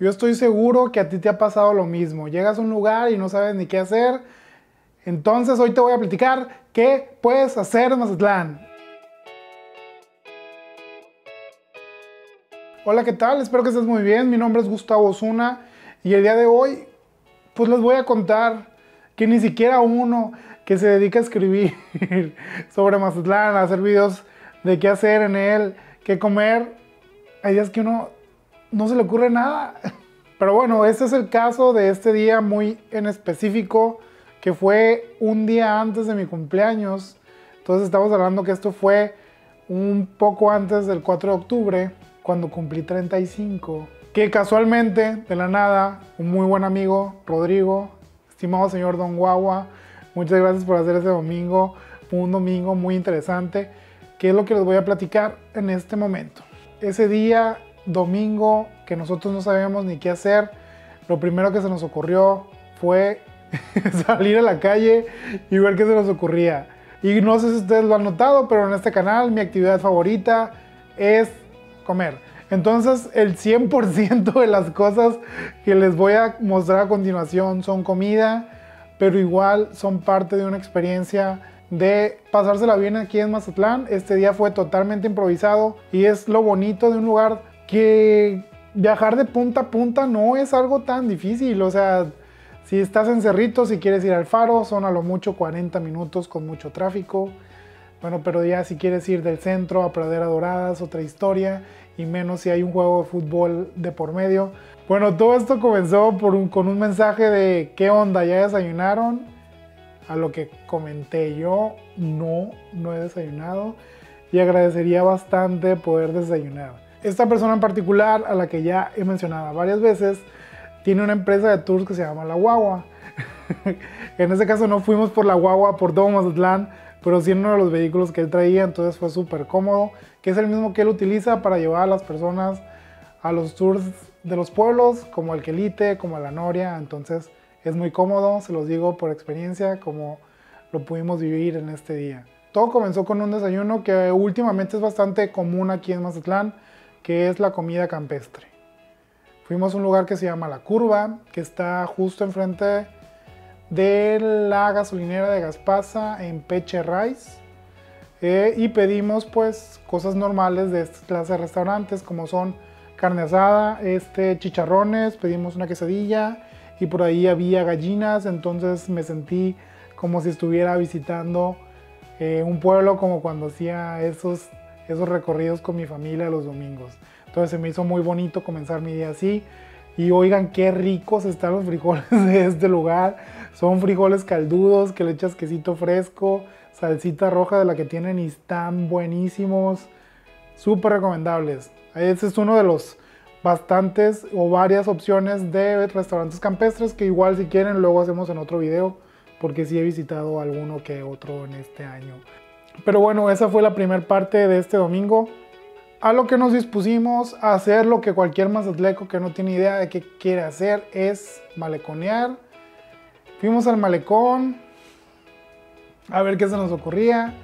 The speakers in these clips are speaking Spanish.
Yo estoy seguro que a ti te ha pasado lo mismo. Llegas a un lugar y no sabes ni qué hacer. Entonces hoy te voy a platicar qué puedes hacer en Mazatlán. Hola, ¿qué tal? Espero que estés muy bien. Mi nombre es Gustavo Osuna y el día de hoy pues les voy a contar que ni siquiera uno que se dedica a escribir sobre Mazatlán, a hacer videos de qué hacer en él, qué comer, hay días que uno no se le ocurre nada. Pero bueno, este es el caso de este día muy en específico, que fue un día antes de mi cumpleaños. Entonces estamos hablando que esto fue un poco antes del 4 de octubre, cuando cumplí 35. Que casualmente, de la nada, un muy buen amigo, Rodrigo, estimado señor Don Guagua, muchas gracias por hacer este domingo, un domingo muy interesante, que es lo que les voy a platicar en este momento. Ese día, domingo, que nosotros no sabíamos ni qué hacer, lo primero que se nos ocurrió fue salir a la calle y ver qué se nos ocurría. Y no sé si ustedes lo han notado, pero en este canal mi actividad favorita es comer. Entonces el 100% de las cosas que les voy a mostrar a continuación son comida, pero igual son parte de una experiencia de pasársela bien aquí en Mazatlán. Este día fue totalmente improvisado y es lo bonito de un lugar que viajar de punta a punta no es algo tan difícil. O sea, si estás en Cerritos, si quieres ir al Faro, son a lo mucho 40 minutos con mucho tráfico. Bueno, pero ya si quieres ir del centro a Pradera Dorada es otra historia, y menos si hay un juego de fútbol de por medio. Bueno, todo esto comenzó con un mensaje de ¿qué onda? ¿Ya desayunaron? A lo que comenté yo, no he desayunado y agradecería bastante poder desayunar. Esta persona en particular, a la que ya he mencionado varias veces, tiene una empresa de tours que se llama La Guagua. En este caso no fuimos por La Guagua, por todo Mazatlán, pero sí en uno de los vehículos que él traía, entonces fue súper cómodo, que es el mismo que él utiliza para llevar a las personas a los tours de los pueblos, como el Quelite, como la Noria. Entonces es muy cómodo, se los digo por experiencia, como lo pudimos vivir en este día. Todo comenzó con un desayuno que últimamente es bastante común aquí en Mazatlán, que es la comida campestre. Fuimos a un lugar que se llama La Curva, que está justo enfrente de la gasolinera de Gaspasa en Peche Rice, y pedimos pues cosas normales de esta clase de restaurantes, como son carne asada, chicharrones, pedimos una quesadilla y por ahí había gallinas. Entonces me sentí como si estuviera visitando un pueblo, como cuando hacía esos recorridos con mi familia los domingos. Entonces se me hizo muy bonito comenzar mi día así. Y oigan qué ricos están los frijoles de este lugar. Son frijoles caldudos que le echas quesito fresco, salsita roja de la que tienen y están buenísimos. Súper recomendables. Este es uno de los bastantes o varias opciones de restaurantes campestres que igual si quieren luego hacemos en otro video, porque sí he visitado alguno que otro en este año. Pero bueno, esa fue la primera parte de este domingo. A lo que nos dispusimos a hacer lo que cualquier mazatleco que no tiene idea de qué quiere hacer es maleconear. Fuimos al malecón a ver qué se nos ocurría,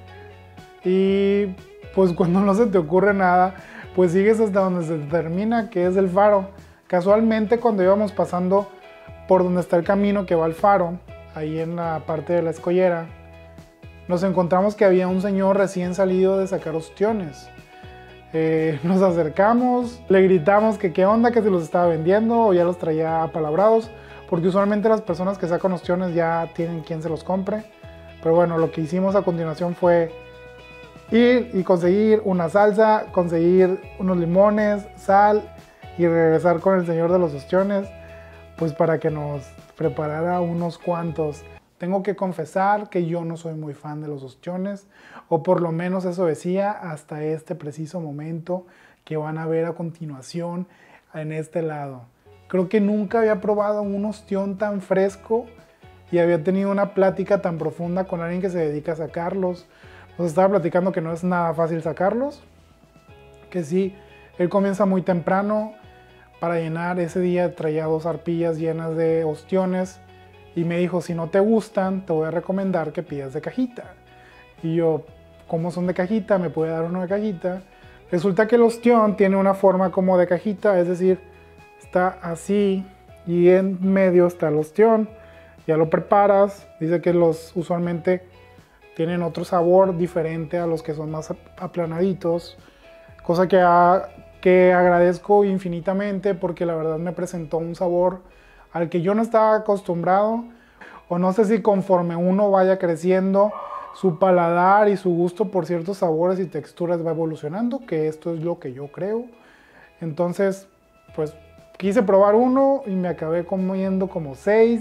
y pues cuando no se te ocurre nada, pues sigues hasta donde se termina, que es el Faro. Casualmente cuando íbamos pasando por donde está el camino que va al Faro, ahí en la parte de la escollera, nos encontramos que había un señor recién salido de sacar ostiones. Nos acercamos, le gritamos que qué onda, que se los estaba vendiendo o ya los traía apalabrados, porque usualmente las personas que sacan ostiones ya tienen quien se los compre. Pero bueno, lo que hicimos a continuación fue ir y conseguir una salsa, conseguir unos limones, sal y regresar con el señor de los ostiones, pues para que nos preparara unos cuantos. Tengo que confesar que yo no soy muy fan de los ostiones, o por lo menos eso decía hasta este preciso momento que van a ver a continuación en este lado. Creo que nunca había probado un ostión tan fresco y había tenido una plática tan profunda con alguien que se dedica a sacarlos. Nos estaba platicando que no es nada fácil sacarlos, que sí, él comienza muy temprano. Para llenar ese día traía 2 arpillas llenas de ostiones y me dijo, si no te gustan, te voy a recomendar que pidas de cajita. Y yo, ¿cómo son de cajita? ¿Me puede dar uno de cajita? Resulta que el ostión tiene una forma como de cajita, es decir, está así y en medio está el ostión. Ya lo preparas, dice que los usualmente tienen otro sabor diferente a los que son más aplanaditos, cosa que agradezco infinitamente porque la verdad me presentó un sabor al que yo no estaba acostumbrado, o no sé si conforme uno vaya creciendo, su paladar y su gusto por ciertos sabores y texturas va evolucionando, que esto es lo que yo creo. Entonces, pues quise probar uno y me acabé comiendo como 6.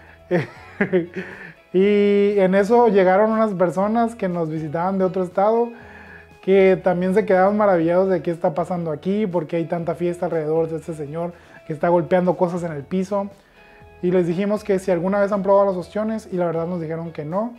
Y en eso llegaron unas personas que nos visitaban de otro estado, que también se quedaron maravillados de qué está pasando aquí, porque hay tanta fiesta alrededor de este señor que está golpeando cosas en el piso. Y les dijimos que si alguna vez han probado los ostiones, y la verdad nos dijeron que no.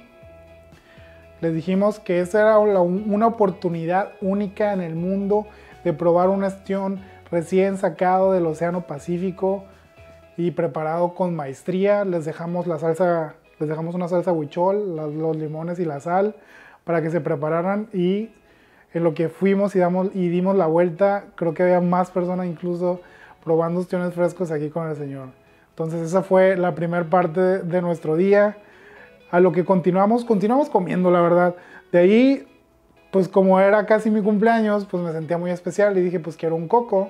Les dijimos que esa era una oportunidad única en el mundo de probar un ostión recién sacado del Océano Pacífico y preparado con maestría. Les dejamos una salsa huichol, los limones y la sal para que se prepararan, y en lo que fuimos y dimos la vuelta, creo que había más personas incluso probando ostiones frescos aquí con el señor. Entonces esa fue la primera parte de nuestro día. A lo que continuamos comiendo, la verdad. De ahí, pues como era casi mi cumpleaños, pues me sentía muy especial y dije, pues quiero un coco.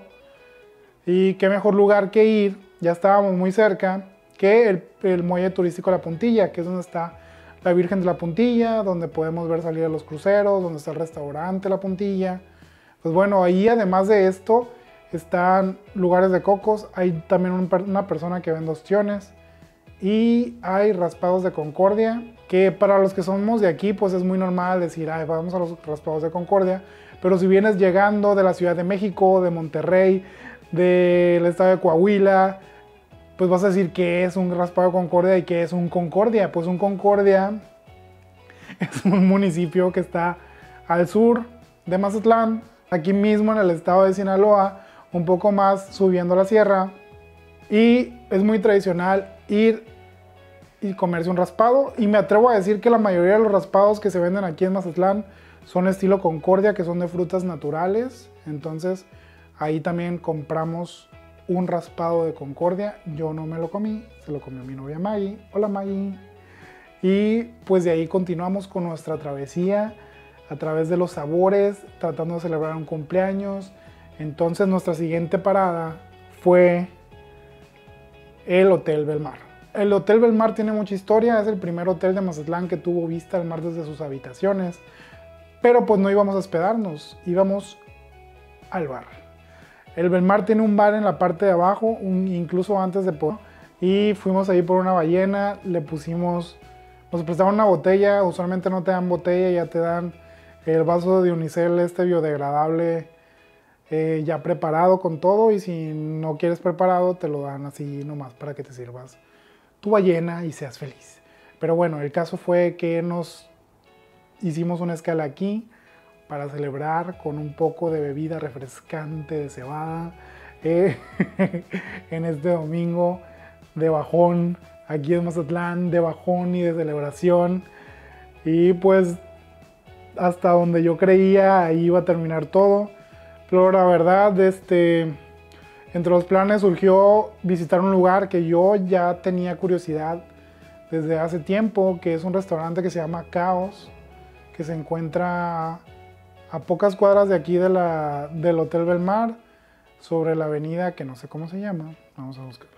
Y qué mejor lugar que ir, ya estábamos muy cerca, que el muelle turístico La Puntilla, que es donde está la Virgen de la Puntilla, donde podemos ver salir a los cruceros, donde está el restaurante La Puntilla. Pues bueno, ahí además de esto, están lugares de cocos, hay también una persona que vende ostiones, y hay raspados de Concordia, que para los que somos de aquí, pues es muy normal decir, ay, vamos a los raspados de Concordia, pero si vienes llegando de la Ciudad de México, de Monterrey, del estado de Coahuila, pues vas a decir qué es un raspado de Concordia y qué es un Concordia. Pues un Concordia es un municipio que está al sur de Mazatlán, aquí mismo en el estado de Sinaloa, un poco más subiendo la sierra, y es muy tradicional ir y comerse un raspado, y me atrevo a decir que la mayoría de los raspados que se venden aquí en Mazatlán son estilo Concordia, que son de frutas naturales. Entonces ahí también compramos un raspado de Concordia. Yo no me lo comí, se lo comió mi novia Maggie. Hola Maggie. Y pues de ahí continuamos con nuestra travesía a través de los sabores, tratando de celebrar un cumpleaños. Entonces nuestra siguiente parada fue el Hotel Belmar. El Hotel Belmar tiene mucha historia, es el primer hotel de Mazatlán que tuvo vista al mar desde sus habitaciones. Pero pues no íbamos a hospedarnos, íbamos al bar. El Belmar tiene un bar en la parte de abajo, incluso antes de poder. Y fuimos ahí por una ballena, nos prestaron una botella, usualmente no te dan botella, ya te dan el vaso de unicel biodegradable ya preparado con todo, y si no quieres preparado te lo dan así nomás para que te sirvas tu ballena y seas feliz. Pero bueno, el caso fue que nos hicimos una escala aquí para celebrar con un poco de bebida refrescante de cebada en este domingo de bajón aquí en Mazatlán, de bajón y de celebración. Y pues hasta donde yo creía ahí iba a terminar todo, pero la verdad entre los planes surgió visitar un lugar que yo ya tenía curiosidad desde hace tiempo, que es un restaurante que se llama Caos, que se encuentra a pocas cuadras de aquí del Hotel Belmar, sobre la avenida que no sé cómo se llama, vamos a buscarla.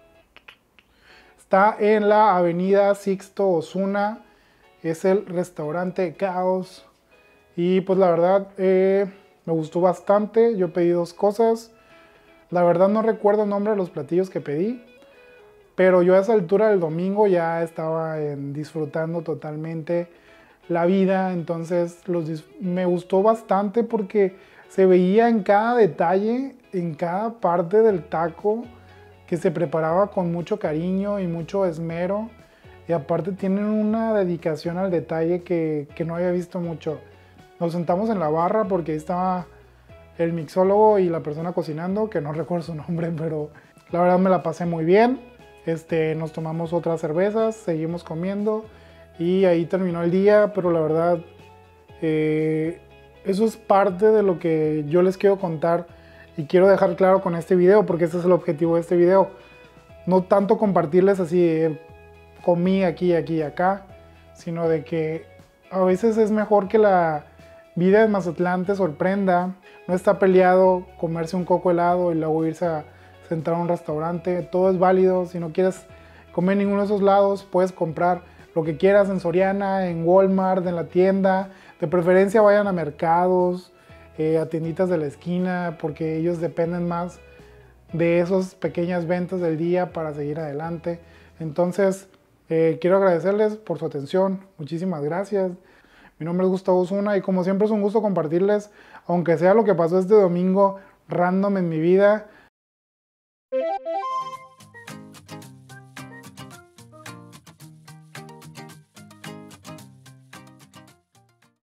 Está en la avenida Sixto Osuna, es el restaurante Caos, y pues la verdad me gustó bastante. Yo pedí 2 cosas, la verdad no recuerdo el nombre de los platillos que pedí, pero yo a esa altura del domingo ya estaba disfrutando totalmente la vida. Entonces me gustó bastante porque se veía en cada detalle, en cada parte del taco, que se preparaba con mucho cariño y mucho esmero, y aparte tienen una dedicación al detalle que no había visto mucho. Nos sentamos en la barra porque ahí estaba el mixólogo y la persona cocinando, que no recuerdo su nombre, pero la verdad me la pasé muy bien. Nos tomamos otras cervezas, seguimos comiendo y ahí terminó el día, pero la verdad eso es parte de lo que yo les quiero contar Y quiero dejar claro con este video, porque este es el objetivo de este video. No tanto compartirles así, comí aquí, aquí y acá, sino de que a veces es mejor que la vida de Mazatlán te sorprenda. No está peleado comerse un coco helado y luego irse a sentar a un restaurante. Todo es válido. Si no quieres comer en ninguno de esos lados, puedes comprar lo que quieras en Soriana, en Walmart, en la tienda. De preferencia vayan a mercados, a tienditas de la esquina, porque ellos dependen más de esas pequeñas ventas del día para seguir adelante. Entonces, quiero agradecerles por su atención. Muchísimas gracias. Mi nombre es Gustavo Osuna y como siempre es un gusto compartirles, aunque sea lo que pasó este domingo random en mi vida.